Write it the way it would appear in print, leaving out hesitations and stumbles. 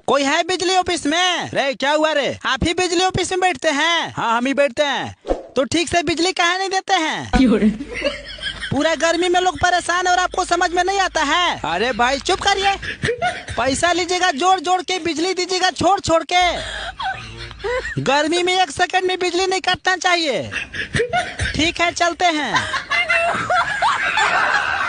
कोई है बिजली ऑफिस में? रे क्या हुआ रे, आप ही बिजली ऑफिस में बैठते हैं? हाँ हम ही बैठते हैं। तो ठीक से बिजली काहे नहीं देते हैं? पूरा गर्मी में लोग परेशान है और आपको समझ में नहीं आता है? अरे भाई चुप करिए। पैसा लीजिएगा जोड़ जोड़ के, बिजली दीजिएगा छोड़ छोड़ के। गर्मी में 1 सेकंड में बिजली नहीं काटना चाहिए। ठीक है चलते हैं।